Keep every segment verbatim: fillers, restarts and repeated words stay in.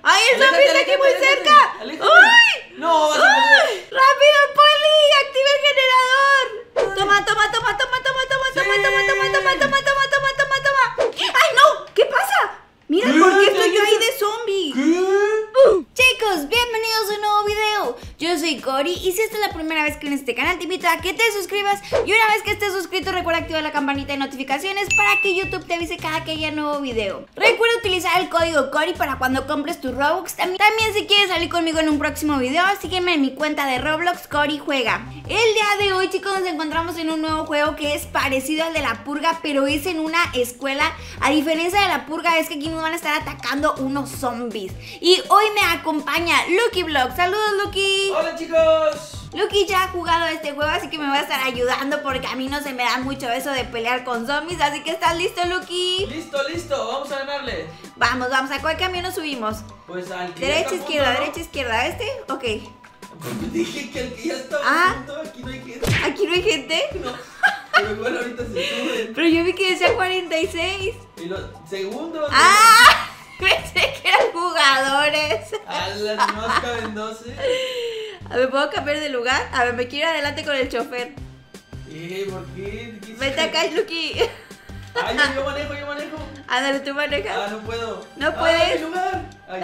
¡Ay, el zombie está aquí muy cerca! Aléjate. ¡Uy! No, vas a perder. ¡Rápido, Poli! ¡Activa el generador! Toma, toma, toma, toma, toma, toma, Sí. toma, toma, toma, toma, toma, toma, toma, toma, toma. ¡Ay, no! ¿Qué pasa? Mira, ¿Qué? ¿por qué estoy yo ahí de zombie? ¿Qué? Chicos, bienvenidos a un nuevo video. Yo soy Cori y si esta es la primera vez que en este canal te invito a que te suscribas. Y una vez que estés suscrito recuerda activar la campanita de notificaciones para que YouTube te avise cada que haya nuevo video. Recuerda utilizar el código Cori para cuando compres tu Robux. También, también si quieres salir conmigo en un próximo video, sígueme en mi cuenta de Roblox Cori Juega. El día de hoy, chicos, nos encontramos en un nuevo juego que es parecido al de la purga, pero es en una escuela. A diferencia de la purga es que aquí nos van a estar atacando unos zombies. Y hoy me acompaña Lucky Vlog. Saludos, Lucky. Hola, chicos. Lucky ya ha jugado a este juego, así que me va a estar ayudando porque a mí no se me da mucho eso de pelear con zombies. Así que ¿estás listo, Lucky? Listo, listo, vamos a ganarle. Vamos, vamos, ¿a cuál camino subimos? Pues al que ya Derecha, está a izquierda, punto, ¿no? derecha, izquierda, ¿este? Ok. Pues dije que el que ya está Ah. a punto, aquí no hay gente. ¿Aquí no hay gente? No, pero igual ahorita se suben. Pero yo vi que decía cuarenta y seis. Y los segundos. ¡Ah! Pensé que eran jugadores. A las más caben doce. A ver, ¿puedo cambiar de lugar? A ver, me quiero ir adelante con el chofer. Eh, ¿por qué? ¿Qué Vete acá, Lucky. Ay, yo, yo manejo, yo manejo. Ándale, tú manejas. Ah, no puedo. No Ah, puedes. mi lugar. Ay,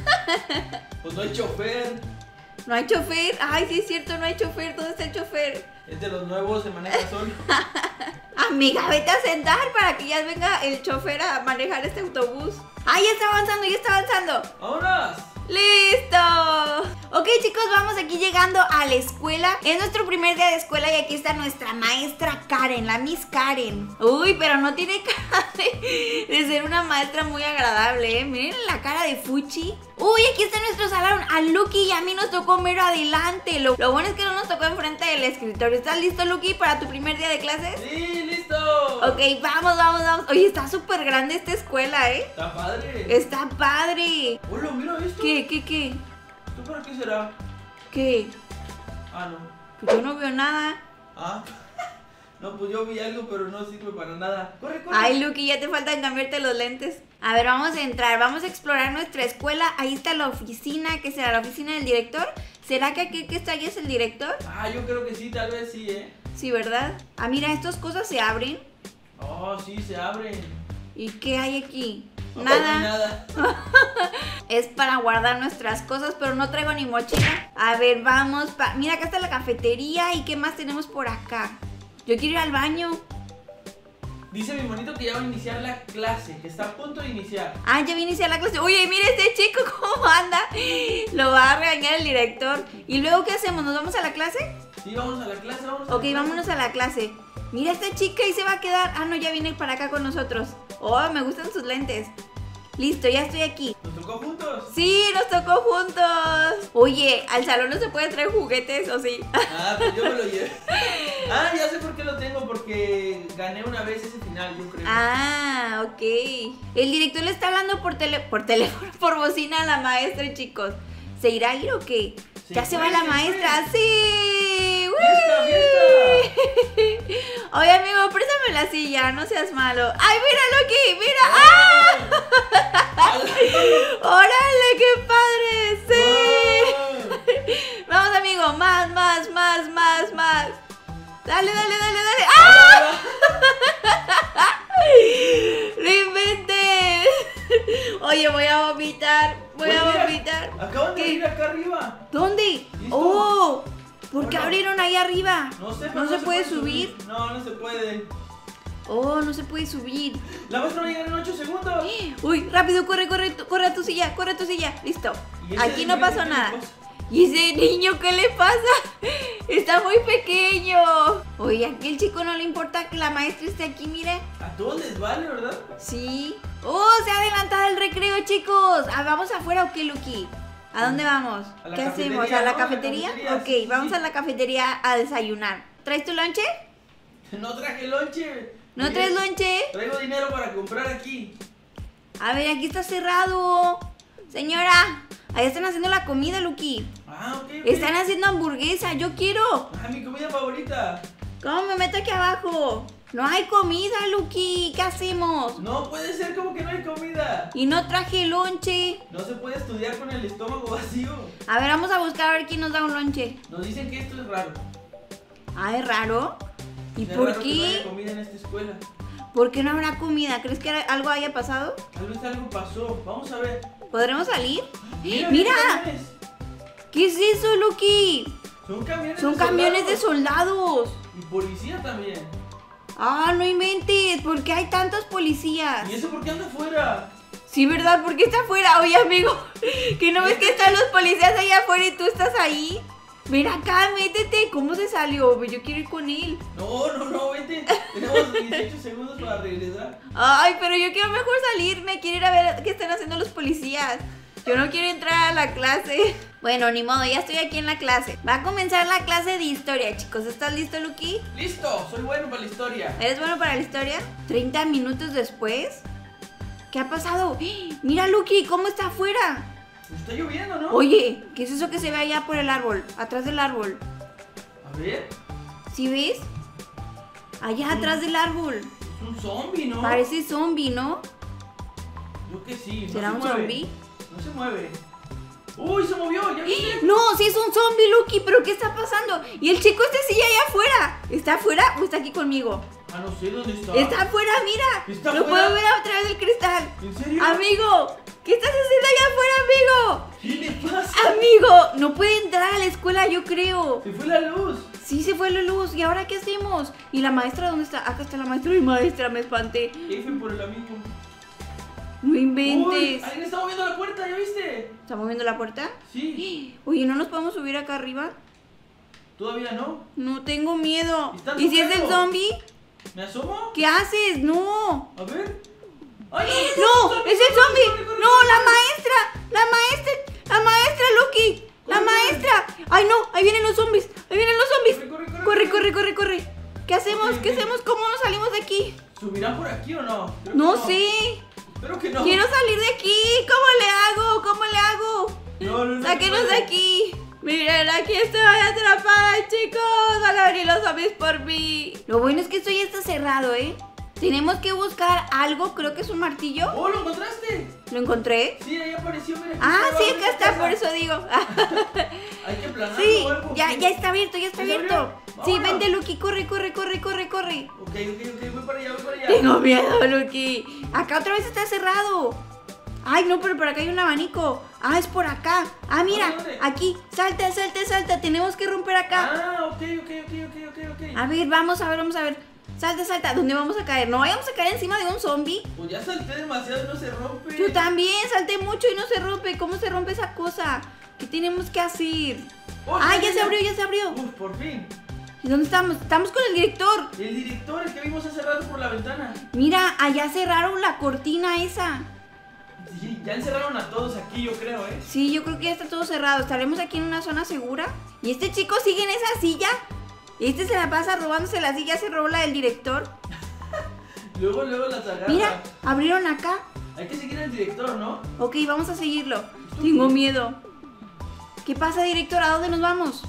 ya. Pues no hay chofer. No hay chofer. Ay, sí es cierto, no hay chofer. ¿Dónde está el chofer? Es de los nuevos, se maneja solo. Amiga, vete a sentar para que ya venga el chofer a manejar este autobús. ¡Ay, ya está avanzando, ya está avanzando! ¡Vámonos! ¡Listo! Ok, chicos, vamos aquí llegando a la escuela. Es nuestro primer día de escuela y aquí está nuestra maestra Karen, la Miss Karen. Uy, pero no tiene cara de, de ser una maestra muy agradable, ¿eh? Miren la cara de Fuchi. Uy, aquí está nuestro salón. A Lucky y a mí nos tocó mero adelante. Lo, lo bueno es que no nos tocó enfrente del escritorio. ¿Estás listo, Lucky, para tu primer día de clases? ¡Sí, listo! Ok, vamos, vamos, vamos. Oye, está súper grande esta escuela, ¿eh? Está padre. Está padre. Hola, mira esto. ¿Qué, qué, qué? ¿Esto para qué será? ¿Qué? Ah, no. Pues yo no veo nada. Ah. No, pues yo vi algo, pero no sirve para nada. Corre, corre. Ay, Lucky, ya te faltan cambiarte los lentes. A ver, vamos a entrar, vamos a explorar nuestra escuela. Ahí está la oficina, ¿qué será? ¿La oficina del director? ¿Será que aquel que está ahí es el director? Ah, yo creo que sí, tal vez sí, ¿eh? Sí, ¿verdad? Ah, mira, estas cosas se abren. Oh, sí, se abren. ¿Y qué hay aquí? No, Nada. no hay nada. Es para guardar nuestras cosas, pero no traigo ni mochila. A ver, vamos. Pa Mira, acá está la cafetería. ¿Y qué más tenemos por acá? Yo quiero ir al baño. Dice mi monito que ya va a iniciar la clase, que está a punto de iniciar. Ah, ya viene a la clase. Oye, mira este chico cómo anda. Lo va a regañar el director. ¿Y luego qué hacemos? ¿Nos vamos a la clase? Sí, vamos a la clase, vamos a Ok, la clase. vámonos a la clase. Mira esta chica y se va a quedar. Ah, no, ya viene para acá con nosotros. Oh, me gustan sus lentes. Listo, ya estoy aquí. ¿Nos tocó juntos? Sí, nos tocó juntos. Oye, al salón no se pueden traer juguetes, ¿o sí? Ah, pues yo me lo llevé. Ah, ya sé por qué lo tengo, porque gané una vez ese final, yo creo. Ah, ok. El director le está hablando por, tele por teléfono, por bocina a la maestra, chicos. ¿Se irá a ir o qué? Se Ya se fue, va la se maestra. fue. ¡Sí! ¡Fiesta, ¡Uy! Oye, amigo, préstame la silla, no seas malo. ¡Ay, mira, Lucky! ¡Mira! ¡Ah! ¡Órale, qué padre! ¡Sí! Vamos, amigo, más, más, más, más, más. Dale, dale, dale, dale. ¡Ah! ¡No inventes! Oye, voy a vomitar. Voy Oye, a mira, vomitar. Acaban de ¿Qué? ir acá arriba. ¿Dónde? ¿Listo? ¡Oh! ¿Por qué Hola. abrieron ahí arriba? No sé, ¿No pero se puede subir? No, no se puede. Oh, no se puede subir. La maestra va a llegar en ocho segundos. Uy, rápido, corre, corre, tu- corre a tu silla, corre a tu silla. Listo. ¿Y ese Aquí no niño pasó qué le nada. pasa? ¿Y ese niño qué le pasa? Está muy pequeño. Oye, a aquel chico no le importa que la maestra esté aquí, mire. A todos les vale, ¿verdad? Sí. Oh, se ha adelantado el recreo, chicos. Ah, ¿vamos afuera o qué, Lucky? ¿A dónde vamos? A la ¿Qué hacemos? cafetería, ¿A la ¿no? A la cafetería? cafetería, Ok, sí, sí, vamos sí. a la cafetería a desayunar. ¿Traes tu lonche? No traje lonche. ¿No Oye, traes lonche? Traigo dinero para comprar aquí. A ver, aquí está cerrado. Señora, ahí están haciendo la comida, Lucky. Ah, ok, ok. Están haciendo hamburguesa, yo quiero. Ah, mi comida favorita. ¿Cómo me meto aquí abajo? No hay comida, Lucky. ¿Qué hacemos? No puede ser, como que no hay comida. Y no traje lonche. No se puede estudiar con el estómago vacío. A ver, vamos a buscar a ver quién nos da un lonche. Nos dicen que esto es raro. Ah, ¿es raro? ¿Y Es por raro que no haya qué? comida en esta escuela. ¿Por qué no habrá comida? ¿Crees que algo haya pasado? Tal vez algo pasó. Vamos a ver. ¿Podremos salir? Mira, ¡Mira! camiones. ¿Qué es eso, Lucky? Son camiones Son de camiones de soldados. soldados. Y policía también. Ah, no inventes. ¿Por qué hay tantos policías? ¿Y eso por qué anda afuera? Sí, ¿verdad? ¿Por qué está afuera? Oye, amigo, ¿que no ves que están los policías allá afuera y tú estás ahí? Ven acá, métete. ¿Cómo se salió? Yo quiero ir con él. No, no, no, vente. Tenemos dieciocho segundos para regresar. Ay, pero yo quiero mejor salirme. Quiero ir a ver qué están haciendo los policías. Yo no quiero entrar a la clase. Bueno, ni modo, ya estoy aquí en la clase. Va a comenzar la clase de historia, chicos. ¿Estás listo, Lucky? Listo, soy bueno para la historia. ¿Eres bueno para la historia? treinta minutos después. ¿Qué ha pasado? Mira, Lucky, ¿cómo está afuera? Está lloviendo, ¿no? Oye, ¿qué es eso que se ve allá por el árbol? Atrás del árbol. A ver. ¿Sí ves? Allá Mm. atrás del árbol. Es un zombie, ¿no? Parece zombie, ¿no? Yo que sí. No ¿Será se un mueve. zombie? No se mueve. ¡Uy, se movió! ¿Ya viste? No, sí es un zombie, Lucky, pero ¿qué está pasando? Y el chico este sigue allá afuera. ¿Está afuera o está aquí conmigo? Ah, no sé dónde está. Está afuera, mira. ¿Está Lo afuera? puedo ver a través del cristal. ¿En serio? Amigo, ¿qué estás haciendo allá afuera, amigo? ¿Qué le pasa? Amigo, no puede entrar a la escuela, yo creo. Se fue la luz. Sí, se fue la luz. ¿Y ahora qué hacemos? ¿Y la maestra dónde está? Acá está la maestra. ¡Ay, maestra, me espanté! F por el amigo. No Uy, inventes. alguien está moviendo la puerta, ¿ya viste? ¿Está moviendo la puerta? Sí. Oye, ¿no nos podemos subir acá arriba? Todavía no. No, tengo miedo. Están ¿Y si es el tocando. zombie? ¿Me asomo? ¿Qué haces? ¡No! A ver. ¡Ay, ¡No! ¡Es el zombie! corre, corre, ¡No! corre! ¡La maestra! ¡La maestra! ¡La maestra, Lucky! ¡La Corre, corre. maestra! ¡Ay, no! ¡Ahí vienen los zombies! ¡Ahí vienen los zombies! Corre, corre, ¡Corre, corre. corre, corre, corre! ¿Qué hacemos? Ok, ¿Qué ok. hacemos? ¿Cómo nos salimos de aquí? ¿Subirán por aquí o no? Creo que No sé. Espero que no. Quiero salir de aquí. ¿Cómo le hago? ¿Cómo le hago? No, no, no. Sáquenos de puede. aquí. Miren, aquí estoy atrapada, chicos. Van a venir los zombies por mí. Lo bueno es que esto ya está cerrado, ¿eh? Tenemos que buscar algo. Creo que es un martillo. ¡Oh, lo encontraste! ¿Lo encontré? Sí, ahí apareció, mira. aquí Ah, está sí, abajo de acá esta está, por casa. eso digo. Hay que aplanarlo Sí, o algo. ya, ya está abierto, ya está ¿Ya se abierto. abrió? Sí, Vámonos. vente, Lucky, corre, corre, corre, corre, corre. Ok, ok, ok, voy para allá, voy para allá. Tengo miedo, Lucky. Acá otra vez está cerrado. Ay, no, pero por acá hay un abanico. Ah, es por acá. Ah, mira, ¿Dónde? aquí. Salta, salta, salta. Tenemos que romper acá. Ah, ok, ok, ok, ok, ok, ok. A ver, vamos a ver, vamos a ver. Salta, salta. ¿Dónde vamos a caer? No vayamos a caer encima de un zombie. Pues ya salté demasiado y no se rompe. Yo también salté mucho y no se rompe. ¿Cómo se rompe esa cosa? ¿Qué tenemos que hacer? Oh, Ah, ya se abrió, ya se abrió. Uf, por fin. ¿Y dónde estamos? Estamos con el director. El director, el que vimos hace rato por la ventana. Mira, allá cerraron la cortina esa. Sí, ya encerraron a todos aquí, yo creo, ¿eh? Sí, yo creo que ya está todo cerrado. Estaremos aquí en una zona segura. Y este chico sigue en esa silla. Este se la pasa robándose la silla. Se robó la del director. Luego, luego las agarra. Mira, abrieron acá. Hay que seguir al director, ¿no? Ok, vamos a seguirlo. ¿Esto Tengo qué? miedo. ¿Qué pasa, director? ¿A dónde nos vamos?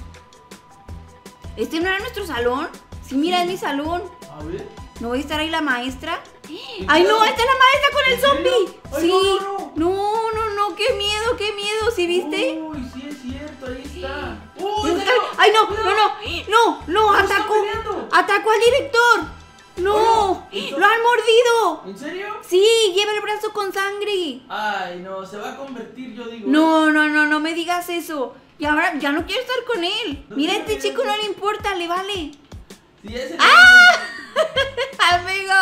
¿Este no era nuestro salón? Sí, mira, Sí. es mi salón. A ver. ¿No voy a estar ahí la maestra? ¡Ay, no! ¡Está la maestra con el ¿En serio? zombie! Ay, Sí. no, no, No, no, no. ¡Qué miedo, qué miedo! ¿Sí viste? Uy, sí es cierto, ahí está. Uy, Ay, ay, no, no, no, no, no, ¿Cómo está atacó, peleando? atacó al director. No, Oye, ¿eso? lo han mordido. ¿En serio? Sí, lleva el brazo con sangre. Ay, no, se va a convertir, yo digo. No, no, no, no me digas eso. Y ahora ya no quiero estar con él. No, Mira, a mira, este mira, chico mira. no le importa, le vale. Sí, ese ¡Ah! Amigo.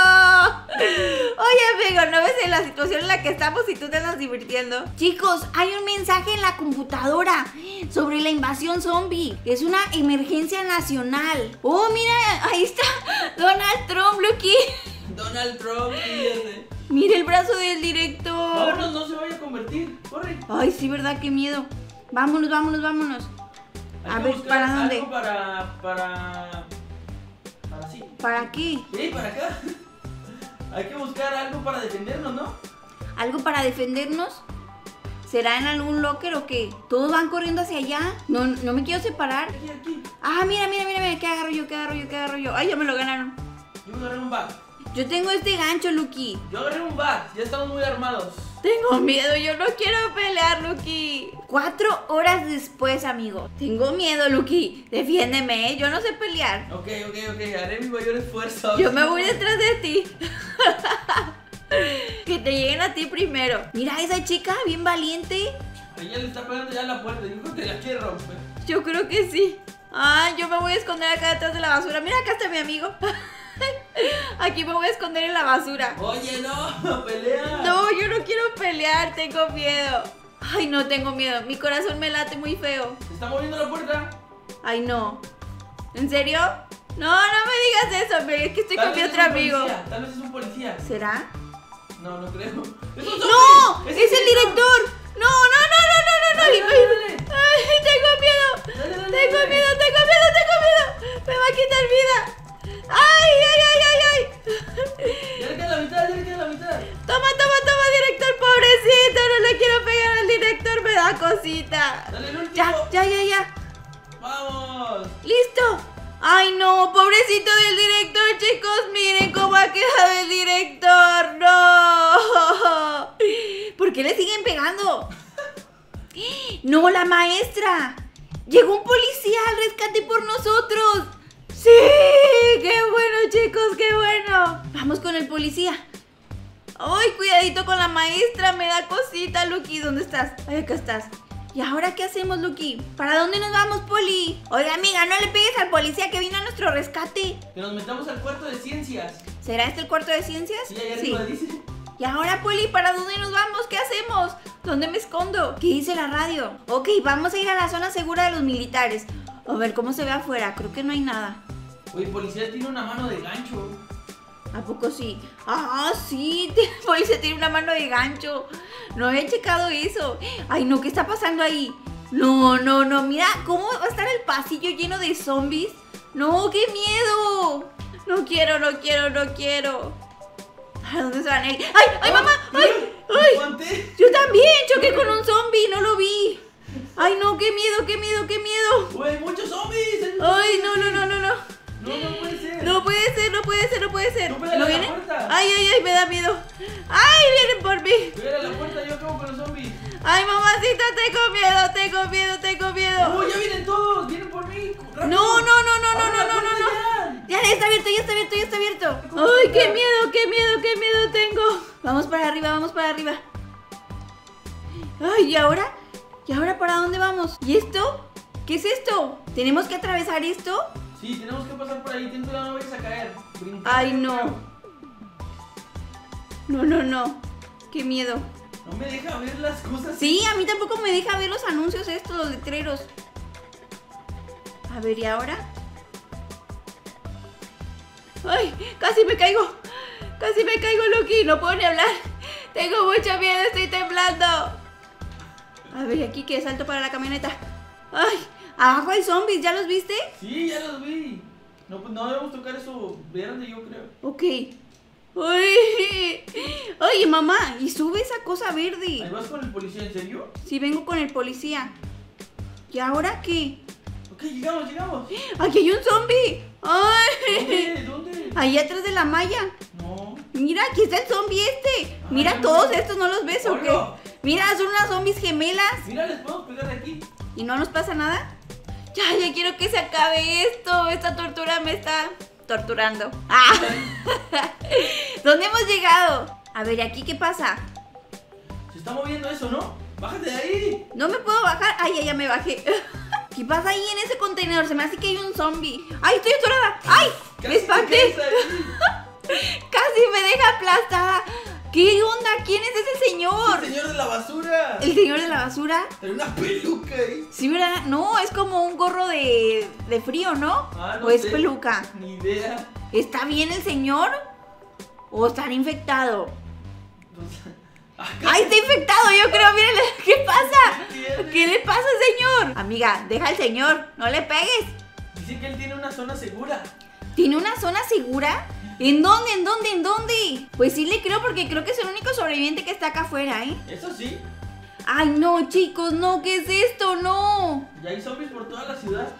Oye, amigo, ¿no ves en la situación en la que estamos y tú te andas divirtiendo? Chicos, hay un mensaje en la computadora sobre la invasión zombie. Es una emergencia nacional. Oh, mira, ahí está Donald Trump, Lucky. Donald Trump, fíjate. Mira el brazo del director. Vámonos, no se vaya a convertir. Corre. Ay, sí, verdad, qué miedo. Vámonos, vámonos, vámonos. Hay A que ver, buscar ¿para dónde? algo para. para. para sí. ¿Para qué? Sí, para acá. Hay que buscar algo para defendernos, ¿no? ¿Algo para defendernos? ¿Será en algún locker o qué? ¿Todos van corriendo hacia allá? No, no me quiero separar. Aquí, aquí. Ah, mira, mira, mira, mira. ¿Qué agarro yo? ¿Qué agarro yo? ¿Qué agarro yo? Ay, ya me lo ganaron. Yo agarré un bat. Yo tengo este gancho, Lucky. Yo agarré un bat. Ya estamos muy armados. Tengo miedo, yo no quiero pelear, Lucky. Cuatro horas después, amigo. Tengo miedo, Lucky. Defiéndeme, ¿eh? Yo no sé pelear. Ok, ok, ok. Haré mi mayor esfuerzo. Yo me voy detrás de ti. Que te lleguen a ti primero. Mira a esa chica, bien valiente. Ella le está pegando ya a la puerta. Yo creo que la quiere romper. Yo creo que sí. Ah, yo me voy a esconder acá detrás de la basura. Mira, acá está mi amigo. Aquí me voy a esconder en la basura. Oye, no, pelea. No, yo no quiero pelear, tengo miedo. Ay, no tengo miedo, mi corazón me late muy feo. ¿Se está moviendo la puerta? Ay, no. ¿En serio? No, no me digas eso, es que estoy Tal con mi vez otro es un amigo. policía, Tal vez es un policía. ¿Será? No, no creo. ¡Es un zombie! ¡No! ¡Es el director! ¡No, no, no, no, no, no! Dale, no. dale, dale. ¡Ay, tengo miedo! Dale, dale, Tengo dale. miedo, tengo miedo, tengo miedo. Me va a quitar vida. ¡Ay, ay, ay, ay, ay! Ya le queda la mitad, ya le queda la mitad. Toma, toma, toma, director, pobrecito. No le quiero pegar al director, me da cosita. Dale el último. Ya, ya, ya, ya. Vamos. ¡Listo! ¡Ay, no! ¡Pobrecito del director, chicos! ¡Miren cómo ha quedado el director! ¡No! ¿Por qué le siguen pegando? ¡No, la maestra! ¡Llegó un policía al rescate por nosotros! ¡Sí! ¡Qué bueno, chicos! ¡Qué bueno! Vamos con el policía. ¡Ay, cuidadito con la maestra! Me da cosita, Lucky. ¿Dónde estás? Ay, acá estás. ¿Y ahora qué hacemos, Lucky? ¿Para dónde nos vamos, Poli? Oiga, amiga, no le pegues al policía que vino a nuestro rescate. Que nos metamos al cuarto de ciencias. ¿Será este el cuarto de ciencias? Sí, allá arriba dice. ¿Y ahora, Poli, para dónde nos vamos? ¿Qué hacemos? ¿Dónde me escondo? ¿Qué dice la radio? Ok, vamos a ir a la zona segura de los militares. A ver cómo se ve afuera. Creo que no hay nada. Oye, policía tiene una mano de gancho. ¿A poco sí? Ah, sí, el policía tiene una mano de gancho. No había checado eso. Ay, no, ¿qué está pasando ahí? No, no, no, mira, ¿cómo va a estar el pasillo lleno de zombies? No, qué miedo. No quiero, no quiero, no quiero. ¿A dónde se van a ir? ¡Ay, ay, mamá! ¡Ay, ay! Yo también choqué con un zombie, no lo vi. Ay, no, qué miedo, qué miedo, qué miedo. Güey, muchos zombies. Ay, no, no, no, no, no. No, no puede ser. No puede ser, no puede ser, no puede ser. No, pégale ¿No a la viene? puerta. Ay, ay, ay, me da miedo. Ay, vienen por mí. Pégale a la puerta, yo acabo con los zombies. Ay, mamacita, tengo miedo, tengo miedo, tengo miedo. ¡Oh, ya vienen todos! ¡Vienen por mí! No, no, no, no, no, no, Abre la no, no, puerta no. ya. Ya, ya está abierto, ya está abierto, ya está abierto. Ay, qué miedo, qué miedo, qué miedo tengo. Vamos para arriba, vamos para arriba. Ay, ¿y ahora? ¿Y ahora para dónde vamos? ¿Y esto? ¿Qué es esto? ¿Tenemos que atravesar esto? Sí, tenemos que pasar por ahí. Ten cuidado, no vayas a caer. Brinca. Ay, no. No, no, no. Qué miedo. No me deja ver las cosas. Sí, a mí tampoco me deja ver los anuncios estos, los letreros. A ver, ¿y ahora? Ay, casi me caigo. Casi me caigo, Lucky. No puedo ni hablar. Tengo mucho miedo, estoy temblando. A ver, ¿y aquí qué? Salto para la camioneta. Ay, abajo hay zombies, ¿ya los viste? Sí, ya los vi. No, pues no debemos tocar eso verde, yo creo. Ok. Uy. Oye, mamá, ¿y sube esa cosa Ahí verde? vas con el policía, ¿en serio? Sí, vengo con el policía. ¿Y ahora qué? Ok, llegamos, llegamos. ¡Aquí hay un zombie! ¡Ay! ¿Dónde? ¿Dónde? Ahí atrás de la malla. No. Mira, aquí está el zombie este. Mira, Ay, todos no. estos, ¿no los ves o qué? Hola. Mira, son unas zombies gemelas. Mira, les podemos pegar de aquí. ¿Y no nos pasa nada? Ya, ya quiero que se acabe esto. Esta tortura me está torturando. ¡Ah! ¿Dónde hemos llegado? A ver, ¿aquí qué pasa? Se está moviendo eso, ¿no? ¡Bájate de ahí! No me puedo bajar. Ay, ya, ya me bajé. ¿Qué pasa ahí en ese contenedor? Se me hace que hay un zombie. ¡Ay, estoy atorada! ¡Ay! ¡Me Casi te espanté! quedas ahí. ¡Casi me deja aplastada! ¿Qué onda? ¿Quién es ese señor? ¡El señor de la basura! ¿El señor de la basura? Hay una peluca ahí. Sí, ¿verdad? No, es como un gorro de, de frío, ¿no? Ah, no ¿O es sé. peluca? Ni idea. ¿Está bien el señor? ¿O estará infectado? Pues, acá. ¡Ay, está infectado! Yo creo, mírenle, ¿qué pasa? Tiene. ¿Qué le pasa, señor? Amiga, deja al señor, no le pegues. Dice que él tiene una zona segura. ¿Tiene una zona segura? ¿En dónde? ¿En dónde? ¿En dónde? Pues sí le creo porque creo que es el único sobreviviente que está acá afuera, ¿eh? Eso sí. Ay, no, chicos, no, ¿qué es esto? No. Ya hay zombies por toda la ciudad.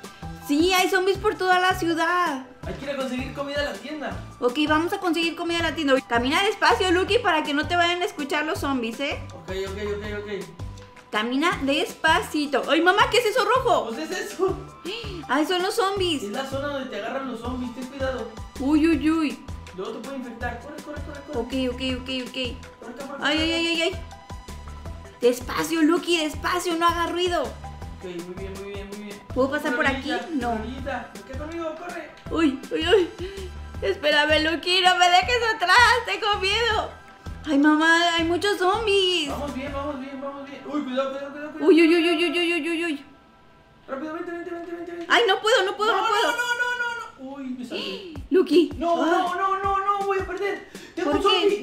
Sí, hay zombies por toda la ciudad. Hay que ir a conseguir comida a la tienda. Ok, vamos a conseguir comida en la tienda. Camina despacio, Lucky, para que no te vayan a escuchar los zombies, ¿eh? Ok, ok, ok, ok. Camina despacito. ¡Ay, mamá! ¿Qué es eso rojo? Pues es eso. ¡Ay, son los zombies! Es la zona donde te agarran los zombies, ten cuidado. Uy, uy, uy. Luego te puede infectar. Corre, corre, corre, corre. Ok, ok, ok, ok. Por acá, por acá, Ay, por ay, acá. ay, ay, ay. Despacio, Lucky, despacio, no haga ruido. Ok, muy bien, muy bien, muy bien. ¿Puedo pasar por aquí? No. Florita, ¿qué conmigo? Corre. Uy, uy, uy. Espérame, Lucky, no me dejes atrás, tengo miedo. Ay, mamá, hay muchos zombies. Vamos bien, vamos bien, vamos bien. Uy, cuidado, cuidado, cuidado. cuidado. Uy, uy, uy, uy, uy, uy, uy, uy, uy. Rápido, vente, vente, vente, vente, vente. Ay, no puedo, no puedo, no, no, puedo. no, no, no, no, no. Uy, me salvé. Lucky. No, Ah, no, no, no, no, voy a perder. Tengo ¿Por un qué? zombie.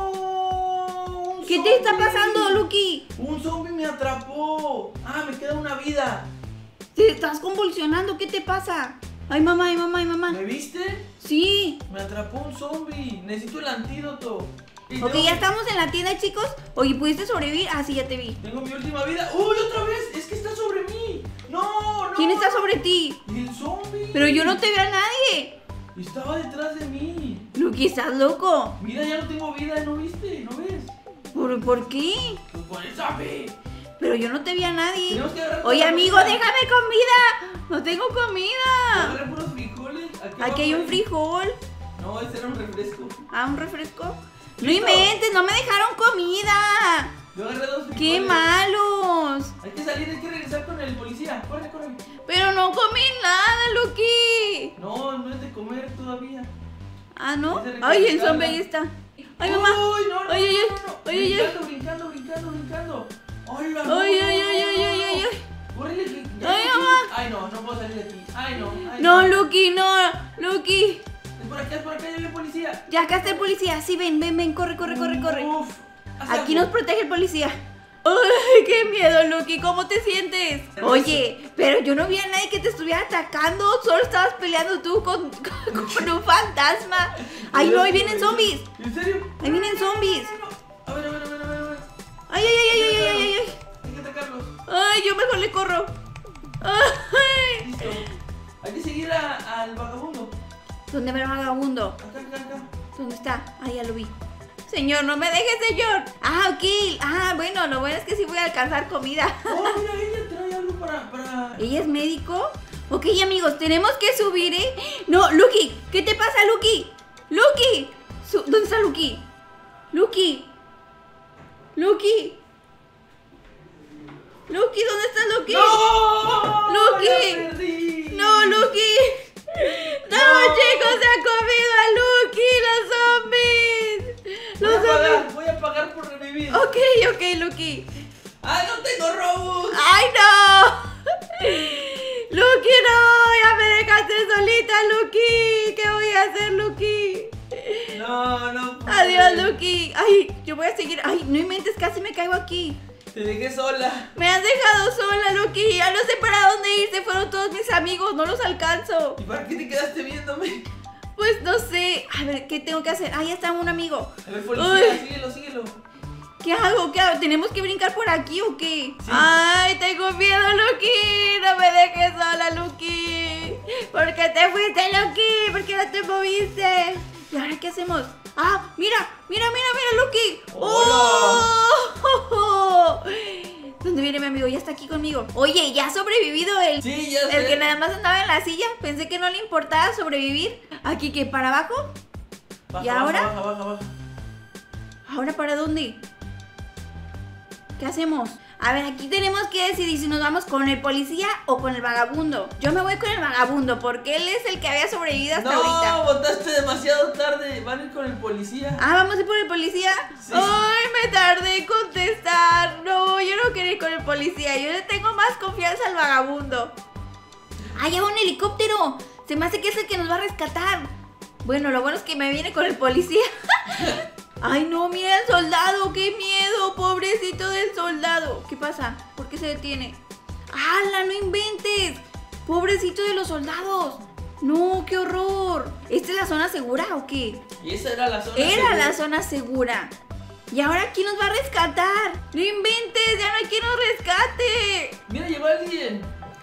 No. un ¿Qué te está zombie. pasando, Lucky? Un zombie me atrapó. Ah, me queda una vida. Te estás convulsionando, ¿qué te pasa? Ay, mamá, ay, mamá, ay, mamá. ¿Me viste? Sí. Me atrapó un zombie. Necesito el antídoto. Y Ok, tengo- ya estamos en la tienda, chicos. Oye, ¿pudiste sobrevivir? Ah, sí, ya te vi. Tengo mi última vida. ¡Uy, otra vez! Es que está sobre mí. No, no. ¿Quién está sobre ti? El zombie. Pero yo no te veo a nadie. Estaba detrás de mí. Lucky, estás loco. Mira, ya no tengo vida, ¿no viste? ¿No ves? ¿Por, ¿por qué? Pues por esa ve. Pero yo no te vi a nadie. Tenemos que agarrar. Oye, toda la amigo, comida. déjame comida. No tengo Yo comida. agarré puros frijoles. Aquí hay un frijol. frijol. No, ese era un refresco. Ah, un refresco. No Listo. inventes, no me dejaron comida. Yo agarré dos frijoles. ¡Qué malos! Hay que salir, hay que regresar con el policía. Corre, corre. Pero no comí nada, Lucky. No, no es de comer todavía. Ah, ¿no? Es de Ay, el recargarla. zombie ahí está. Ay, mamá. Uy, no, no, Ay, ay, no, no, no. ay, ay, ay. Brincando, brincando, brincando, brincando. Hola, no, Ay, no, ay, no, ay, no, ay, no, ay, no. ay, ay. Córrele, que ya Ay, hay mamá. muchos- Ay, no, no puedo salir de aquí. Ay, no. Ay, No, Lucky, no. Lucky. Es por acá, es por acá, ya vi policía. Ya acá está el policía. Sí, ven, ven, ven. Corre, corre, corre, corre. Uf. haz Aquí algo. nos protege el policía. ¡Ay, qué miedo, Lucky! ¿Cómo te sientes? Oye, pero yo no vi a nadie que te estuviera atacando. Solo estabas peleando tú con, con, con un fantasma. ¡Ay, no! ¡Ahí vienen zombies! ¿En serio? ¡Ahí vienen zombies! A ver, a ver, a ver, a ver, a ver. ¡Ay, ay, ay, ay, ay, ay, ay, ay! Hay que atacarlos. ¡Ay, yo mejor le corro! ¡Ay! Listo. Hay que seguir a- al vagabundo. ¿Dónde va el vagabundo? Acá, acá, acá. ¿Dónde está? Ah, ya lo vi. Señor, no me dejes, señor. Ah, ok. Ah, bueno, lo bueno es que sí voy a alcanzar comida. Oh, mira, ella trae algo para, para... ¿Ella es médico? Ok, amigos, tenemos que subir, ¿eh? No, Lucky, ¿qué te pasa, Lucky? Lucky. Su- ¿Dónde está Lucky? Lucky. Lucky. Lucky, ¿dónde está Lucky? ¡No! Lucky. ¡Ya perdí! No, Lucky. No, No. chicos, se ha comido a Lucky, los zombies. Voy Los a zombies. pagar, voy a pagar por revivir. Ok, ok, Lucky. ¡Ah, no tengo Robux! ¡Ay, no! Lucky, no, ya me dejaste solita, Lucky. ¿Qué voy a hacer, Lucky? No, no pude. Adiós, Lucky. Ay, yo voy a seguir. Ay, no inventes, casi me caigo aquí. Te dejé sola. Me has dejado sola, Lucky. Ya no sé para dónde ir. Se fueron todos mis amigos. No los alcanzo. ¿Y para qué te quedaste viéndome? Pues no sé. A ver, ¿qué tengo que hacer? Ahí está un amigo. A ver, policía, Ay. síguelo, síguelo. ¿Qué hago? ¿Qué hago? ¿Tenemos que brincar por aquí o qué? Sí. Ay, tengo miedo, Lucky. No me dejes sola, Lucky. ¿Por qué te fuiste, Lucky? ¿Por qué no te moviste? ¿Y ahora qué hacemos? Ah, mira, mira, mira, mira, Lucky. Hola. ¡Oh! ¿Dónde viene mi amigo? Ya está aquí conmigo. Oye, ya ha sobrevivido el, Sí, ya el sé. que nada más andaba en la silla. Pensé que no le importaba sobrevivir. Aquí, ¿qué? ¿Para abajo? Baja, ¿Y baja, ahora? Baja, baja, baja. ¿Ahora para dónde? ¿Qué hacemos? A ver, aquí tenemos que decidir si nos vamos con el policía o con el vagabundo. Yo me voy con el vagabundo porque él es el que había sobrevivido hasta ahorita. No, votaste demasiado tarde. Van a ir con el policía. Ah, ¿vamos a ir por el policía? Sí. Ay, me tardé en contestar. No, yo no quería ir con el policía. Yo le tengo más confianza al vagabundo. Ah, ya va un helicóptero. Se me hace que es el que nos va a rescatar. Bueno, lo bueno es que me viene con el policía. Ay, no, mira el soldado, qué miedo, pobrecito del soldado. ¿Qué pasa? ¿Por qué se detiene? ¡Hala, no inventes! Pobrecito de los soldados. No, qué horror. ¿Esta es la zona segura o qué? Y esa era la zona. Era segura. la zona segura. ¿Y ahora quién nos va a rescatar? No inventes, ya no hay quien nos rescate. Mira, llegó alguien.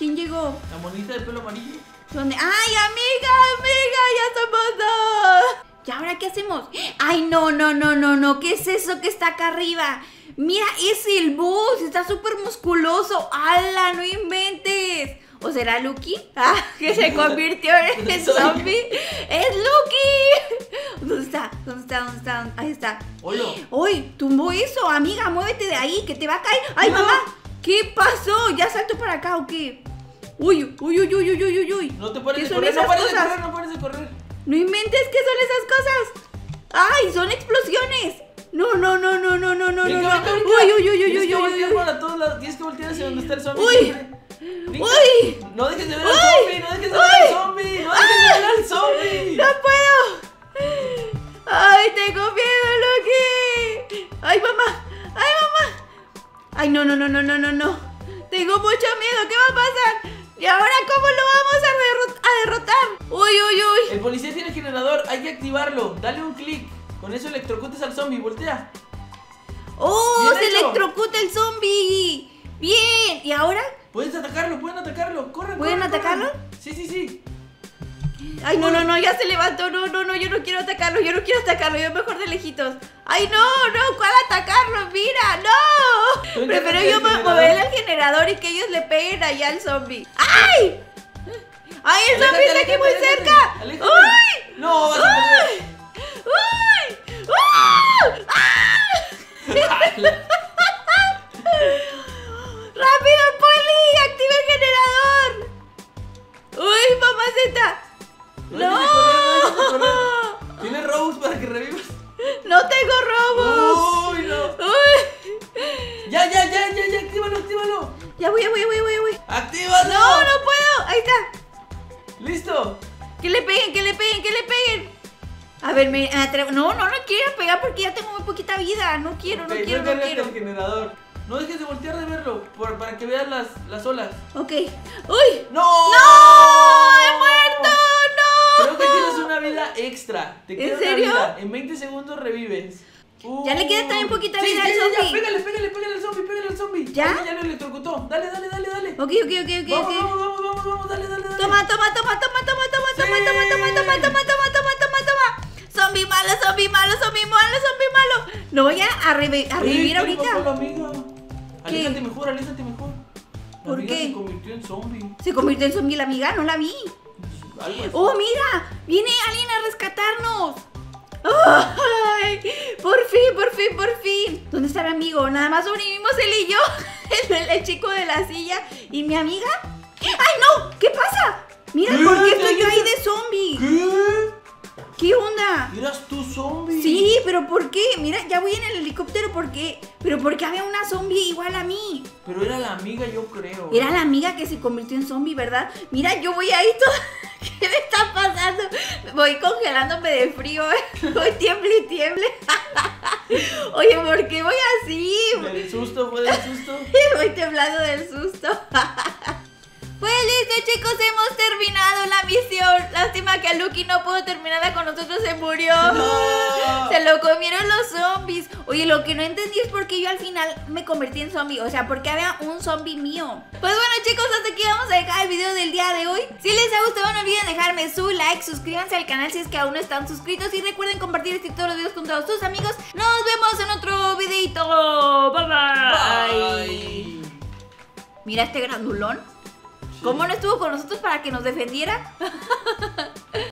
¿Quién llegó? La monita de pelo amarillo. ¿Dónde? ¡Ay, amiga, amiga! ¡Ya somos dos! ¿Y ahora qué hacemos? ¡Ay, no, no, no, no, no! ¿Qué es eso que está acá arriba? Mira, es el bus. Está súper musculoso. ¡Hala, no inventes! ¿O será Lucky? Ah, que se convirtió en el zombie. ¡Es Lucky! ¿Dónde está? ¿Dónde está? ¿Dónde está? Ahí está. Oilo. ¡Uy! Tumbó eso, amiga. Muévete de ahí, que te va a caer. ¡Ay, no. mamá! ¿Qué pasó? ¿Ya salto para acá o qué? ¡Uy, uy, uy, uy, uy, uy, uy! No te pares ¿Qué de son correr, esas no pares de cosas? correr, no pares de correr. ¡No inventes! ¿Qué son esas cosas? ¡Ay! ¡Son explosiones! No, no, no, no, no, no, no, Venga, no. venga, venga. Uy, uy, uy, uy, Tienes uy, que uy, voltear uy. para todos lados. Tienes que voltear hacia donde está el zombie. Uy. siempre. Venga. ¡Uy! No dejes de ver Uy. al zombie, no dejes de ver Uy. al zombie, no dejes de ver al zombie. ¡No puedo! ¡Ay, tengo miedo, Lucky! ¡Ay, mamá! ¡Ay, mamá! ¡Ay, no, no, no, no, no, no, no! Tengo mucho miedo, ¿qué va a pasar? ¿Y ahora cómo lo vamos a, derrot a derrotar? ¡Uy, uy, uy! El policía tiene generador, hay que activarlo. Dale un clic. Con eso electrocutes al zombie, voltea. ¡Oh! Bien ¡Se hecho. electrocuta el zombie! ¡Bien! ¿Y ahora? Puedes atacarlo, pueden atacarlo. Corre, ¿Pueden corre, atacarlo? corre. Sí, sí, sí. Ay, no, no, no, ya se levantó. No, no, no, yo no quiero atacarlo, yo no quiero atacarlo, yo mejor de lejitos. Ay, no, no, ¿cuál atacarlo? Mira, no. Tú Prefiero encárgate yo del generador. moverle al generador y que ellos le peguen allá al zombie. ¡Ay! ¡Ay, el zombie está aquí muy aléjate, cerca! aléjate. ¡Uy! No, vas a perder. ¡Uy! ¡Uh! ¡Ah! ¡Rápido, Poli! ¡Activa el generador! ¡Uy, mamacita! No dejes de correr, no dejes de correr. ¿Tienes robos para que revivas? ¡No tengo robos! Uy, no. ¡Uy! Ya, ya, ya, ya, ya, actívalo, actívalo. Ya voy, ya voy, ya voy, ya voy, ya voy. ¡Actívalo! ¡No, no puedo! Ahí está. ¡Listo! ¡Que le peguen, que le peguen, que le peguen! A ver, me atrevo. No, no, no quiero pegar porque ya tengo muy poquita vida. No quiero, no Ok, quiero, tú no encárgate quiero. del generador. No dejes de voltear de verlo por- para que veas las, las olas. Ok. ¡Uy! ¡No! ¡No! ¡He muerto! ¡No! Creo que tienes una vida extra. Te ¿En queda serio? una vida. En veinte segundos revives. Ya le queda también poquita Sí, vida sí, al ya, ya, zombie. Pégale, pégale, pégale al zombie, pégale al zombie. ¿Ya? Ahí ya lo electrocutó. Dale, dale, dale, dale. Ok, ok, ok, ok, Vamos, ok. vamos, vamos, vamos, vamos, dale, dale, dale. Toma, toma, toma, toma, toma, toma, Sí. toma, toma, toma, toma, toma, toma, toma, toma, toma. Zombie malo, zombie malo, zombie malo, zombie malo. No voy a, a, revi- a revivir Ey, ¿qué le pasó a la ahorita. amiga? Aléjate mejor, aléjate mejor. La ¿Por amiga qué? se convirtió en zombie. Se convirtió en zombie la amiga, no la vi. Algo así. ¡Oh, mira! ¡Viene alguien a rescatarnos! ¡Ay! ¡Por fin, por fin, por fin! ¿Dónde está mi amigo? Nada más sobrevivimos él y yo. El, el chico de la silla. ¿Y mi amiga? ¡Ay, no! ¿Qué pasa? Mira, ¿Qué? ¿por qué estoy ¿Qué? yo ahí de zombie? ¿Qué? ¿Qué onda? ¿Eras tú zombie? Sí, pero ¿por qué? Mira, ya voy en el helicóptero, ¿por qué? Pero ¿por qué había una zombie igual a mí? Pero era la amiga, yo creo. Era la amiga que se convirtió en zombie, ¿verdad? Mira, yo voy ahí todo... ¿Qué me está pasando? Voy congelándome de frío, ¿eh? Voy tiemble y tiemble. Oye, ¿por qué voy así? Del susto, fue del susto. Voy temblando del susto. Pues listo, chicos, hemos terminado la misión. Lástima que Lucky no pudo terminarla con nosotros, se murió. No. Se lo comieron los zombies. Oye, lo que no entendí es por qué yo al final me convertí en zombie. O sea, porque había un zombie mío. Pues bueno, chicos, hasta aquí vamos a dejar el video del día de hoy. Si les ha gustado, no olviden dejarme su like, suscríbanse al canal si es que aún no están suscritos y recuerden compartir este y todos los videos con todos sus amigos. Nos vemos en otro videito. Bye bye. Bye. Mira este grandulón. ¿Cómo no estuvo con nosotros para que nos defendiera?